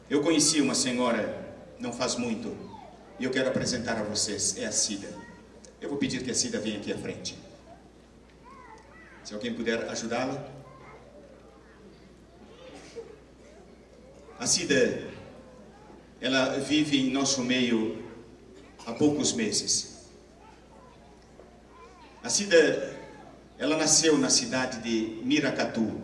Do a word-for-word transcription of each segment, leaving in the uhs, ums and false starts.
Eu conheci uma senhora não faz muito e eu quero apresentar a vocês. É a Cida. Eu vou pedir que a Cida venha aqui à frente. Se alguém puder ajudá-la. A Cida, ela vive em nosso meio há poucos meses. A Cida, ela nasceu na cidade de Miracatu.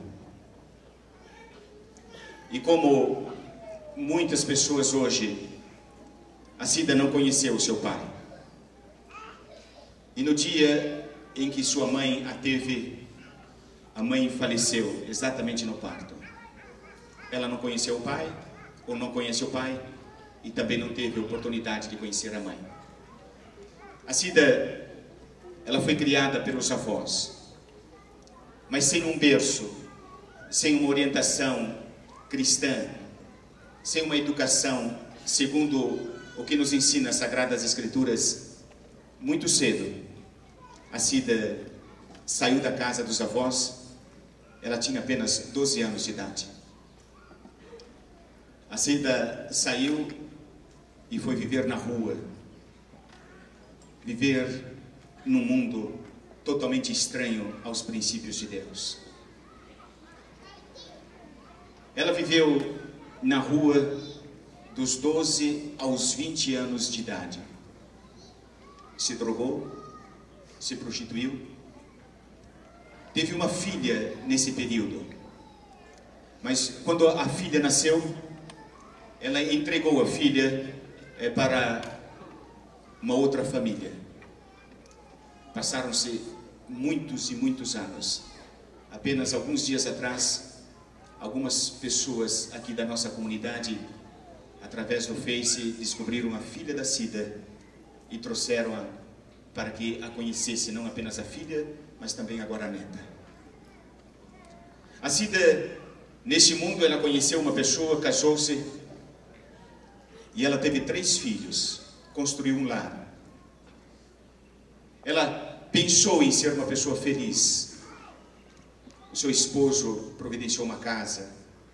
E como muitas pessoas hoje, a Cida não conheceu o seu pai. E no dia em que sua mãe a teve, a mãe faleceu exatamente no parto. Ela não conheceu o pai, ou não conhece o pai, e também não teve a oportunidade de conhecer a mãe. A Cida, ela foi criada pelos avós, mas sem um berço, sem uma orientação cristã, sem uma educação segundo o que nos ensina as Sagradas Escrituras. Muito cedo, a Cida saiu da casa dos avós. Ela tinha apenas doze anos de idade. A Cida saiu e foi viver na rua, viver num mundo totalmente estranho aos princípios de Deus. Ela viveu na rua dos doze aos vinte anos de idade. Se drogou, se prostituiu. Teve uma filha nesse período. Mas quando a filha nasceu, ela entregou a filha é, para uma outra família. Passaram-se muitos e muitos anos. Apenas alguns dias atrás, algumas pessoas aqui da nossa comunidade, através do Face, descobriram a filha da Cida e trouxeram-a para que a conhecesse, não apenas a filha, mas também agora a neta. A Cida, neste mundo, ela conheceu uma pessoa, casou-se, e ela teve três filhos, construiu um lar. Ela pensou em ser uma pessoa feliz. O seu esposo providenciou uma casa.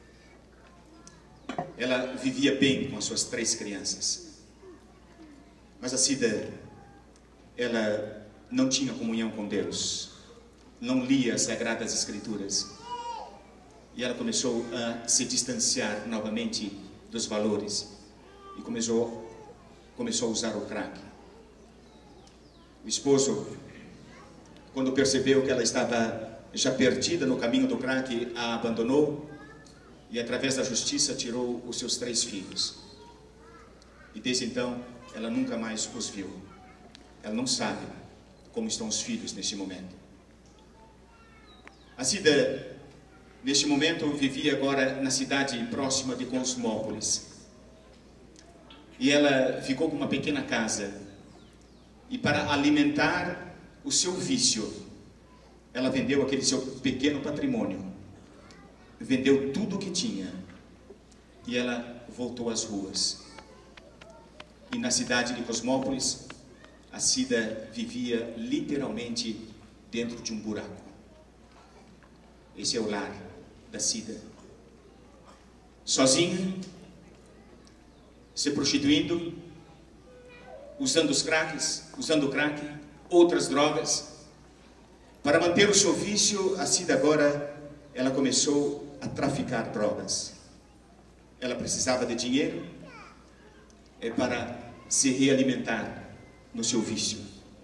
Ela vivia bem com as suas três crianças. Mas a Cida, ela não tinha comunhão com Deus. Não lia as Sagradas Escrituras. E ela começou a se distanciar novamente dos valores. E começou, começou a usar o crack. O esposo, quando percebeu que ela estava já perdida no caminho do crack, a abandonou e, através da justiça, tirou os seus três filhos. E desde então, ela nunca mais os viu. Ela não sabe como estão os filhos neste momento. A Cida, neste momento, vivia agora na cidade próxima de Cosmópolis. E ela ficou com uma pequena casa. E para alimentar o seu vício, ela vendeu aquele seu pequeno patrimônio. Vendeu tudo o que tinha. E ela voltou às ruas. E na cidade de Cosmópolis, a Cida vivia literalmente dentro de um buraco. Esse é o lar da Cida. Sozinha, se prostituindo, usando os cracks, usando o crack, outras drogas. Para manter o seu vício, a Cida agora, ela começou a traficar drogas. Ela precisava de dinheiro é, para se realimentar no seu vício.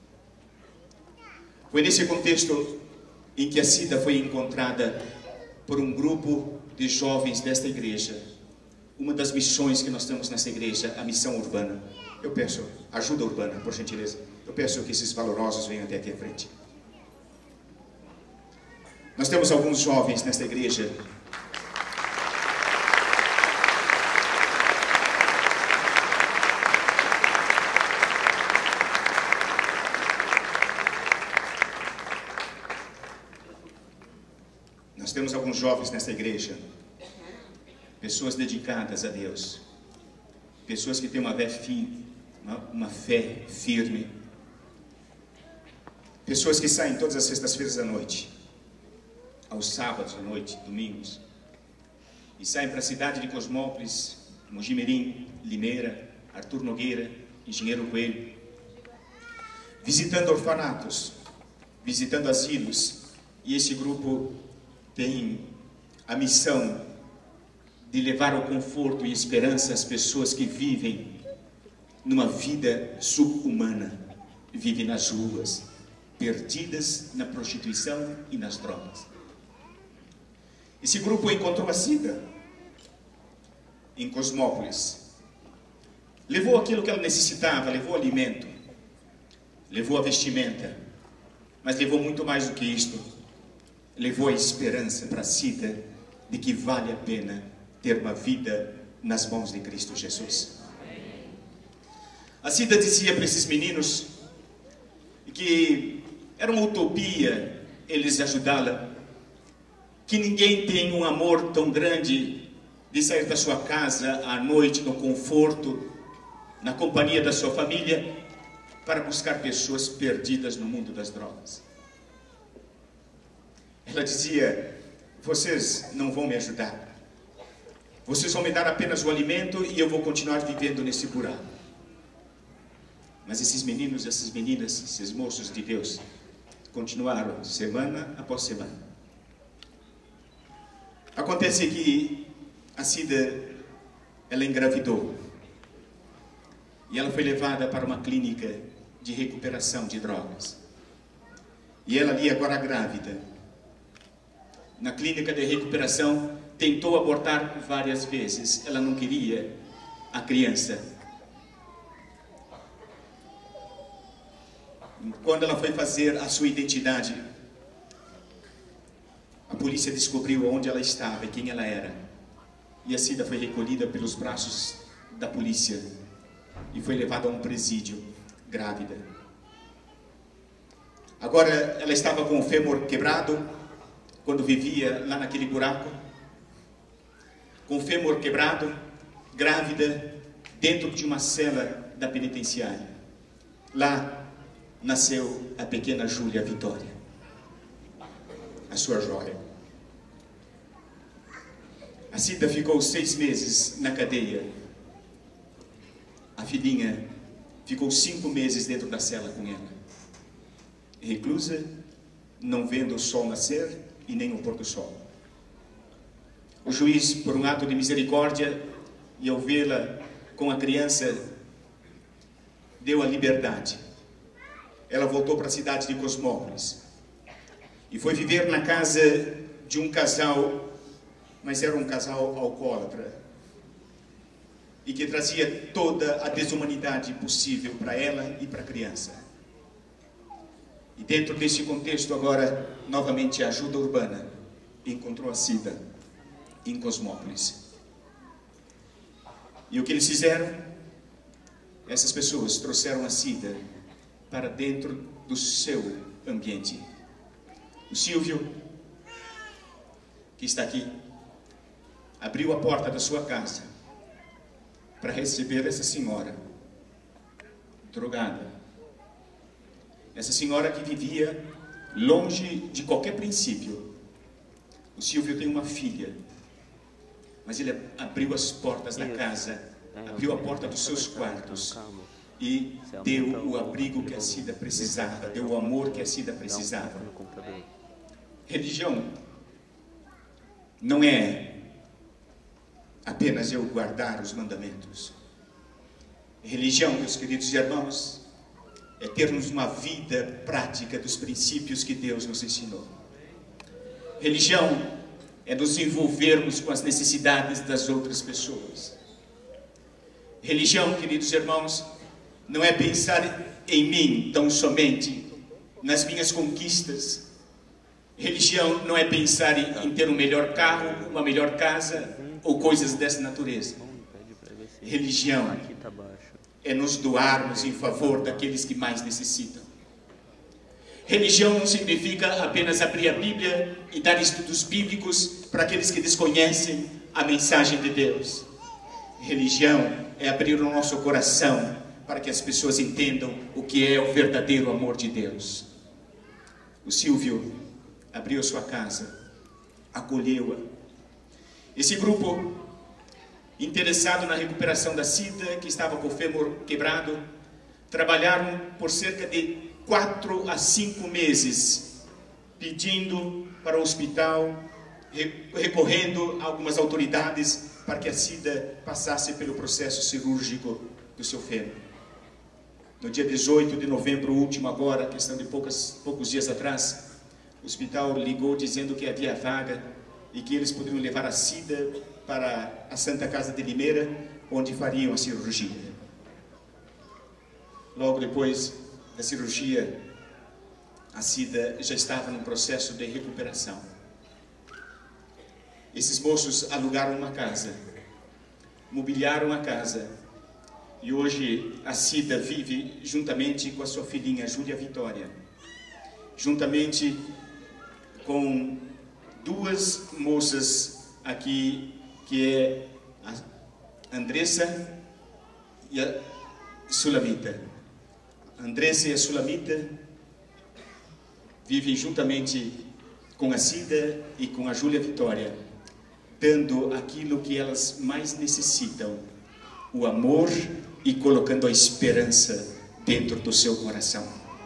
Foi nesse contexto em que a Cida foi encontrada por um grupo de jovens desta igreja. Uma das missões que nós temos nessa igreja, a missão urbana. Eu peço ajuda urbana, por gentileza. Eu peço que esses valorosos venham até aqui à frente. Nós temos alguns jovens nesta igreja. Nós temos alguns jovens nesta igreja. Pessoas dedicadas a Deus. Pessoas que têm uma fé, fi, uma, uma fé firme. Pessoas que saem todas as sextas-feiras à noite, aos sábados à noite, domingos, e saem para a cidade de Cosmópolis Mogi Mirim, Limeira, Arthur Nogueira, Engenheiro Coelho, visitando orfanatos, visitando asilos, e esse grupo tem a missão de levar o conforto e esperança às pessoas que vivem numa vida subhumana, vivem nas ruas, perdidas na prostituição e nas drogas. Esse grupo encontrou a Cida em Cosmópolis, levou aquilo que ela necessitava, levou alimento, levou a vestimenta, mas levou muito mais do que isto, levou a esperança para a Cida de que vale a pena ter uma vida nas mãos de Cristo Jesus. A Cida dizia para esses meninos que era uma utopia eles ajudá-la, que ninguém tem um amor tão grande de sair da sua casa à noite no conforto, na companhia da sua família, para buscar pessoas perdidas no mundo das drogas. Ela dizia: vocês não vão me ajudar, vocês vão me dar apenas o alimento e eu vou continuar vivendo nesse buraco. Mas esses meninos, essas meninas, esses moços de Deus continuaram semana após semana. Acontece que a Cida, ela engravidou e ela foi levada para uma clínica de recuperação de drogas. E ela ali agora grávida, na clínica de recuperação, tentou abortar várias vezes. Ela não queria a criança. Quando ela foi fazer a sua identidade, a polícia descobriu onde ela estava e quem ela era. E a Cida foi recolhida pelos braços da polícia e foi levada a um presídio, grávida. Agora ela estava com o fêmur quebrado, quando vivia lá naquele buraco, com o fêmur quebrado, grávida, dentro de uma cela da penitenciária. Lá nasceu a pequena Júlia Vitória, a sua joia. A Cida ficou seis meses na cadeia. A filhinha ficou cinco meses dentro da cela com ela, reclusa, não vendo o sol nascer e nem o pôr do sol. O juiz, por um ato de misericórdia, e ao vê-la com a criança, deu a liberdade. Ela voltou para a cidade de Cosmópolis e foi viver na casa de um casal, mas era um casal alcoólatra, e que trazia toda a desumanidade possível para ela e para a criança. E dentro desse contexto agora, novamente a ajuda urbana encontrou a Cida em Cosmópolis. E o que eles fizeram? Essas pessoas trouxeram a Cida para dentro do seu ambiente. O Silvio, que está aqui, abriu a porta da sua casa para receber essa senhora drogada. Essa senhora que vivia longe de qualquer princípio. O Silvio tem uma filha, mas ele abriu as portas da casa, abriu a porta dos seus quartos e deu o abrigo que a Cida precisava, deu o amor que a Cida precisava. Religião não é apenas eu guardar os mandamentos. Religião, meus queridos irmãos, é termos uma vida prática dos princípios que Deus nos ensinou. Religião é nos envolvermos com as necessidades das outras pessoas. Religião, queridos irmãos, não é pensar em mim tão somente, nas minhas conquistas. Religião não é pensar em, em ter um melhor carro, uma melhor casa ou coisas dessa natureza. Religião é nos doarmos em favor daqueles que mais necessitam. Religião não significa apenas abrir a Bíblia e dar estudos bíblicos para aqueles que desconhecem a mensagem de Deus. Religião é abrir o nosso coração para que as pessoas entendam o que é o verdadeiro amor de Deus. O Silvio abriu sua casa, acolheu-a. Esse grupo interessado na recuperação da Cida, que estava com o fêmur quebrado. Trabalharam por cerca de quatro a cinco meses, pedindo para o hospital, recorrendo a algumas autoridades para que a Cida passasse pelo processo cirúrgico do seu fêmur. No dia dezoito de novembro, último agora, questão de poucas, poucos dias atrás, o hospital ligou dizendo que havia vaga e que eles poderiam levar a Cida para a Santa Casa de Limeira, onde fariam a cirurgia. Logo depois da cirurgia, a Cida já estava num processo de recuperação. Esses moços alugaram uma casa, mobiliaram a casa, e hoje a Cida vive juntamente com a sua filhinha Júlia Vitória, juntamente com duas moças aqui, que é a Andressa e a Sulamita. A Andressa e a Sulamita vivem juntamente com a Cida e com a Júlia Vitória, dando aquilo que elas mais necessitam, o amor, e colocando a esperança dentro do seu coração.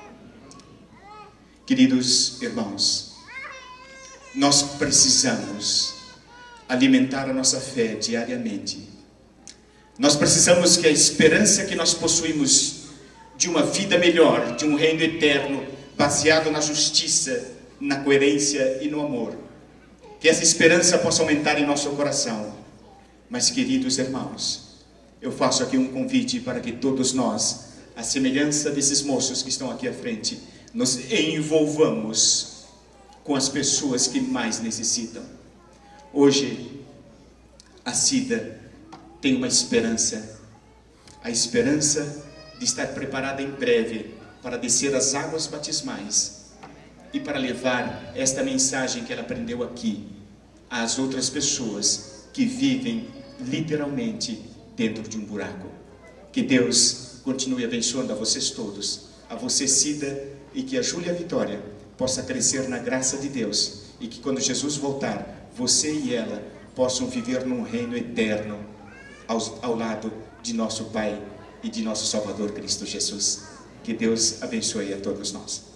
Queridos irmãos, nós precisamos alimentar a nossa fé diariamente. Nós precisamos que a esperança que nós possuímos de uma vida melhor, de um reino eterno, baseado na justiça, na coerência e no amor, que essa esperança possa aumentar em nosso coração. Mas, queridos irmãos, eu faço aqui um convite para que todos nós, à semelhança desses moços que estão aqui à frente, nos envolvamos com as pessoas que mais necessitam. Hoje, a Cida tem uma esperança, a esperança de estar preparada em breve para descer as águas batismais e para levar esta mensagem que ela aprendeu aqui às outras pessoas que vivem literalmente dentro de um buraco. Que Deus continue abençoando a vocês todos, a você, Cida, e que a Júlia Vitória possa crescer na graça de Deus, e que quando Jesus voltar, você e ela possam viver num reino eterno ao, ao lado de nosso Pai e de nosso Salvador Cristo Jesus. Que Deus abençoe a todos nós.